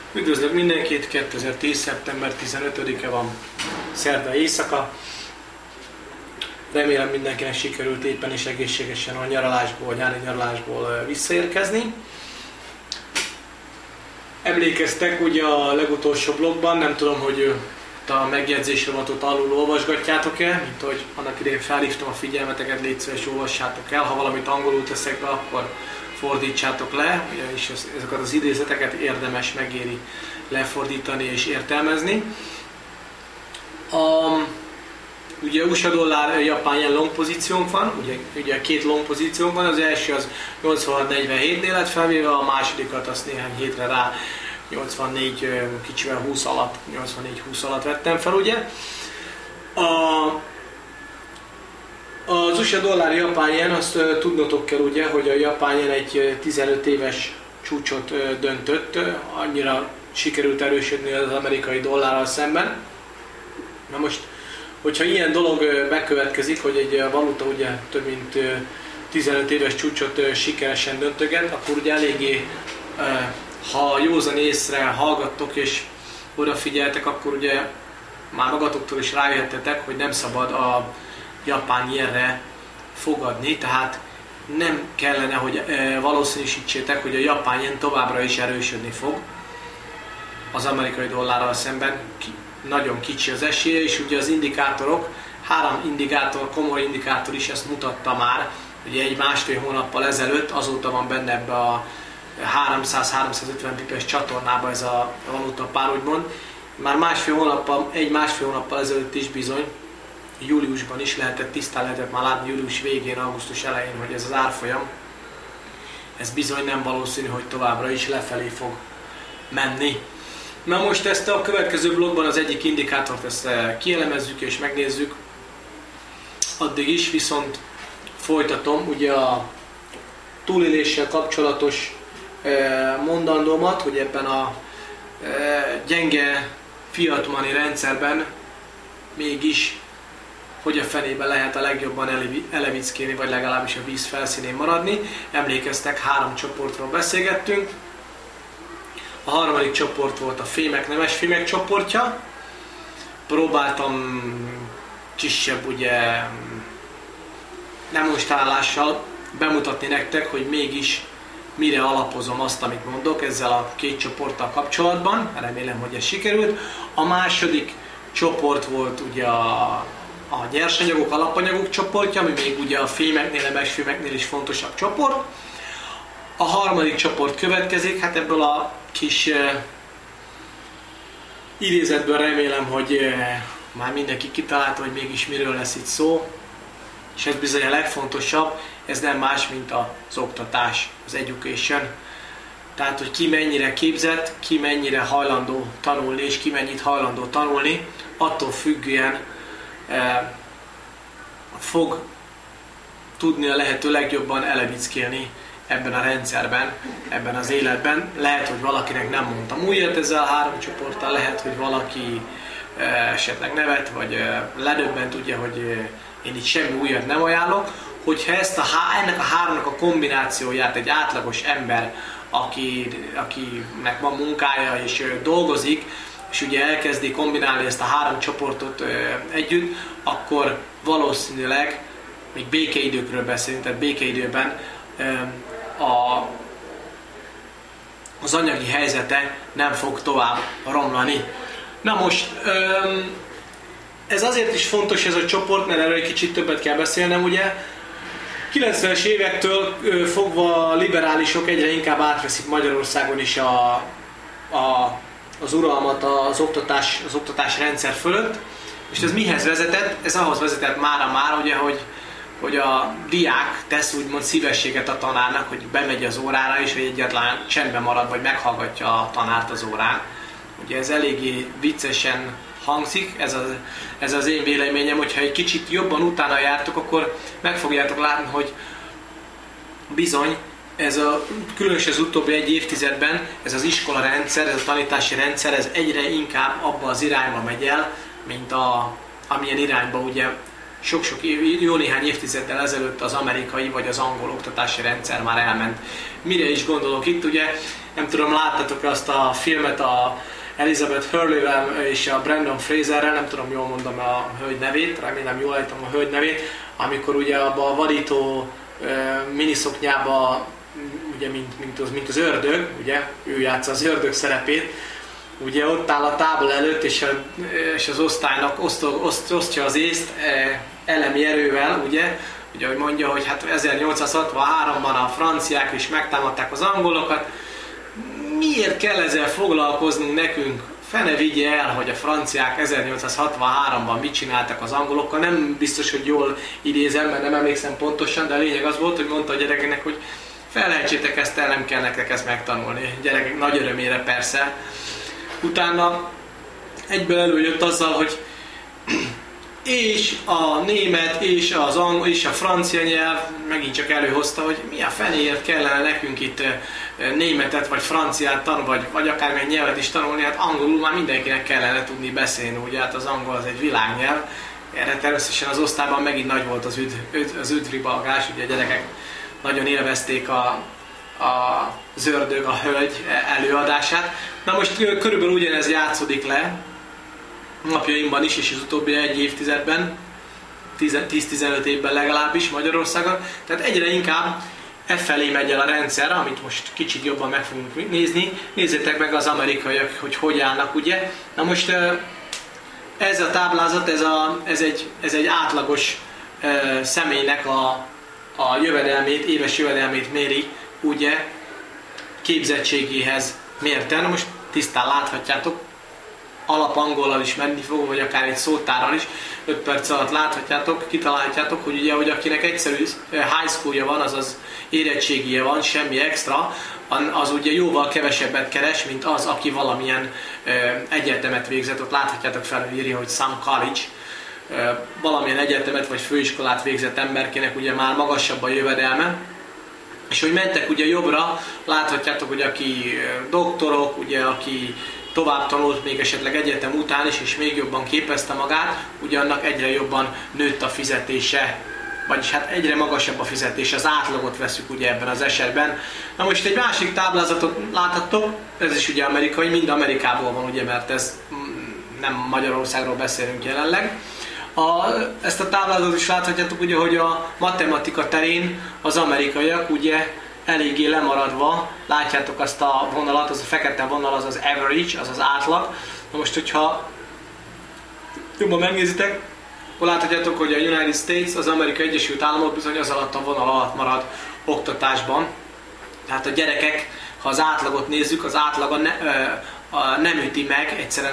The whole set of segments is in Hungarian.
Üdvözlök mindenkit, 2010. szeptember 15-e van, szerda éjszaka. Remélem mindenkinek sikerült éppen és egészségesen a nyaralásból, nyári nyaralásból visszaérkezni. Emlékeztek ugye a legutolsó blogban, nem tudom, hogy a megjegyzésrovatot alul olvasgatjátok-e, mint hogy annak idején felhívtam a figyelmeteket, légy szíves, olvassátok el, ha valamit angolul teszek be, akkor fordítsátok le, és ezeket az idézeteket érdemes, megéri lefordítani és értelmezni. Ugye USA dollár, japán yen long pozíciónk van, ugye két long pozíciónk van, az első az 86.47-nél lett felvéve, a másodikat azt néhány hétre rá 84 kicsivel 20 alatt, 84-20 alatt vettem fel, ugye. Az USA dollár japán yen, azt tudnotok kell ugye, hogy a japán yen egy 15 éves csúcsot döntött, annyira sikerült erősödni az amerikai dollárral szemben. Na most, hogyha ilyen dolog bekövetkezik, hogy egy valuta ugye több mint 15 éves csúcsot sikeresen döntöget, akkor ugye eléggé, ha józan észre hallgattok és odafigyeltek, akkor ugye már magatoktól is rájöttetek, hogy nem szabad a japán jenre fogadni, tehát nem kellene, hogy valószínűsítsétek, hogy a japán jen továbbra is erősödni fog az amerikai dollárral szemben. Nagyon kicsi az esélye, és ugye az indikátorok, 3 indikátor, komoly indikátor is ezt mutatta már, ugye egy másfél hónappal ezelőtt, azóta van benne ebbe a 300-350 pipes csatornába ez a valutapár, úgymond. Már másfél hónappal ezelőtt is bizony, júliusban is tisztán lehetett már látni, július végén, augusztus elején, hogy ez az árfolyam, ez bizony nem valószínű, hogy továbbra is lefelé fog menni. Na most ezt a következő blogban az egyik indikátort ezt kielemezzük és megnézzük. Addig is viszont folytatom ugye a túléléssel kapcsolatos mondandómat, hogy ebben a gyenge fiat money rendszerben mégis hogy a fenében lehet a legjobban elevickélni, vagy legalábbis a víz felszínén maradni. Emlékeztek, 3 csoportról beszélgettünk. A harmadik csoport volt a fémek, nemes fémek csoportja. Próbáltam kisebb ugye demonstrálással bemutatni nektek, hogy mégis mire alapozom azt, amit mondok ezzel a két csoporttal kapcsolatban. Remélem, hogy ez sikerült. A második csoport volt ugye a nyersanyagok, alapanyagok csoportja, ami még ugye a fémeknél, nemes fémeknél is fontosabb csoport. A harmadik csoport következik, hát ebből a kis idézetből remélem, hogy már mindenki kitalálta, hogy mégis miről lesz itt szó, és ez bizony a legfontosabb, ez nem más, mint az oktatás, az education. Tehát, hogy ki mennyire képzett, ki mennyire hajlandó tanulni, és ki mennyit hajlandó tanulni, attól függően fog tudni a lehető legjobban elevickélni ebben a rendszerben, ebben az életben. Lehet, hogy valakinek nem mondtam újat ezzel a 3 csoporttal, lehet, hogy valaki esetleg nevet, vagy ledöbbent, ugye, hogy én itt semmi újat nem ajánlok. Hogyha ennek a 3-nak a kombinációját egy átlagos ember, akinek van munkája és dolgozik, és ugye elkezdi kombinálni ezt a 3 csoportot együtt, akkor valószínűleg, még békeidőkről beszélünk, tehát békeidőben az anyagi helyzete nem fog tovább romlani. Na most, ez azért is fontos ez a csoport, mert erről egy kicsit többet kell beszélnem, ugye. 90-es évektől fogva a liberálisok egyre inkább átveszik Magyarországon is az uralmat az oktatás rendszer fölött, és ez mihez vezetett? Ez ahhoz vezetett mára ugye, hogy a diák tesz úgymond szívességet a tanárnak, hogy bemegy az órára, és hogy egyáltalán csendben marad, vagy meghallgatja a tanárt az órán. Ugye ez eléggé viccesen hangzik, ez az én véleményem, hogyha egy kicsit jobban utána jártok, akkor meg fogjátok látni, hogy bizony, különösen az utóbbi 1 évtizedben ez az iskola rendszer, ez a tanítási rendszer, ez egyre inkább abba az irányba megy el, mint amilyen irányba ugye sok-sok jó néhány évtizeddel ezelőtt az amerikai vagy az angol oktatási rendszer már elment. Mire is gondolok itt, ugye Nem tudom, láttatok azt a filmet a Elizabeth Hurley-vel és a Brandon Fraserrel, nem tudom, jól mondom a hölgy nevét, remélem jól ejtem a hölgy nevét, amikor ugye abban a vadító miniszoknyába, ugye mint az ördög, ugye, ő játsza az ördög szerepét, ugye ott áll a tábla előtt, és az osztálynak osztja az észt elemi erővel, ugye, hogy mondja, hogy hát 1863-ban a franciák is megtámadták az angolokat. Miért kell ezzel foglalkoznunk nekünk? Fene vigye el, hogy a franciák 1863-ban mit csináltak az angolokkal. Nem biztos, hogy jól idézem, mert nem emlékszem pontosan, de a lényeg az volt, hogy mondta a gyerekeknek, hogy felejtsétek ezt el, nem kell nektek ezt megtanulni. A gyerekek nagy örömére persze. Utána egyből előjött azzal, hogy és a német, és az angol, és a francia nyelv megint csak előhozta, hogy mi a fenéért kellene nekünk itt németet, vagy franciát tanulni, vagy akármilyen nyelvet is tanulni, hát angolul már mindenkinek kellene tudni beszélni, ugye hát az angol az egy világnyelv. Erre természetesen az osztályban megint nagy volt az üdvribalgás, ugye a gyerekek nagyon élvezték az ördög, a hölgy előadását. Na most körülbelül ugyanez játszódik le napjainkban is, és az utóbbi egy évtizedben, 10-15 évben legalábbis Magyarországon. Tehát egyre inkább felé megy el a rendszer, amit most kicsit jobban meg fogunk nézni. Nézzétek meg az amerikaiak, hogy állnak, ugye. Na most ez a táblázat, ez egy átlagos személynek a jövedelmét, éves jövedelmét méri, ugye, képzettségéhez mérten. Na most tisztán láthatjátok, alapangollal is menni fogom, vagy akár egy szótárral is, 5 perc alatt láthatjátok, kitalálhatjátok, hogy ugye, hogy akinek egyszerű high schoolja van, azaz érettségije van, semmi extra, az ugye jóval kevesebbet keres, mint az, aki valamilyen egyetemet végzett. Ott láthatjátok felírja, hogy some college, valamilyen egyetemet vagy főiskolát végzett emberkének ugye már magasabb a jövedelme. És hogy mentek ugye jobbra, láthatjátok, hogy aki doktorok, ugye aki tovább tanult még esetleg egyetem után is, és még jobban képezte magát, ugye annak egyre jobban nőtt a fizetése, vagyis hát egyre magasabb a fizetés, az átlagot veszük ugye ebben az esetben. Na most egy másik táblázatot láthattok, ez is ugye amerikai, mind Amerikából van ugye, mert ez nem Magyarországról beszélünk jelenleg. Ezt a táblázatot is láthatjátok ugye, hogy a matematika terén az amerikaiak ugye eléggé lemaradva, látjátok azt a vonalat, az a fekete vonal, az az average, az az átlag. Na most, hogyha jobban megnézitek, akkor láthatjátok, hogy a United States, az Amerikai Egyesült Államok bizony az alatt a vonal alatt marad oktatásban. Tehát a gyerekek, ha az átlagot nézzük, az átlaga nem üti meg egyszerűen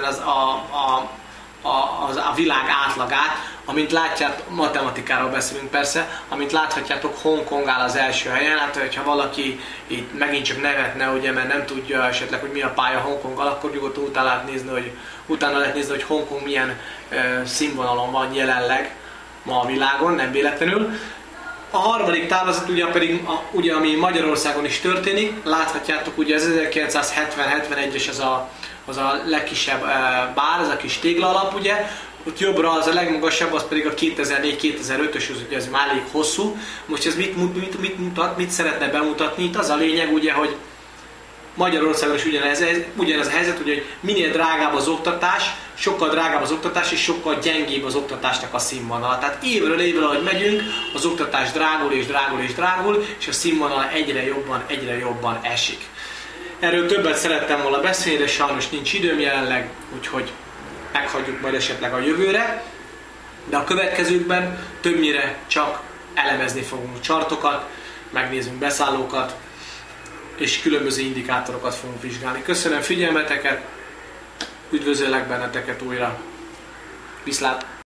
a világ átlagát, amint látjátok, matematikáról beszélünk persze, amint láthatjátok, Hongkong áll az első helyen. Hát, hogyha valaki itt megint csak nevetne, ugye, mert nem tudja esetleg, hogy mi a pálya Hongkonggal, akkor nyugodtan utána lehet nézni, hogy Hongkong milyen színvonalon van jelenleg ma a világon, nem véletlenül. A harmadik táblázat ugye pedig, ugye, ami Magyarországon is történik, láthatjátok, ugye az 1970-71-es az a legkisebb bár, az a kis tégla alap, ugye, ott jobbra az a legmagasabb, az pedig a 2004-2005-ös, ugye ez már elég hosszú. Most ez mit mutat, mit szeretne bemutatni? Itt az a lényeg, ugye, hogy Magyarországon is ugyanez a helyzet, ugye, hogy minél drágább az oktatás, sokkal drágább az oktatás, és sokkal gyengébb az oktatásnak a színvonala. Tehát évről évre, ahogy megyünk, az oktatás drágul és drágul és drágul, és a színvonal egyre jobban esik. Erről többet szerettem volna beszélni, de sajnos nincs időm jelenleg, úgyhogy meghagyjuk majd esetleg a jövőre. De a következőkben többnyire csak elemezni fogunk chartokat, megnézünk beszállókat, és különböző indikátorokat fogunk vizsgálni. Köszönöm figyelmeteket, üdvözöllek benneteket újra. Viszlát!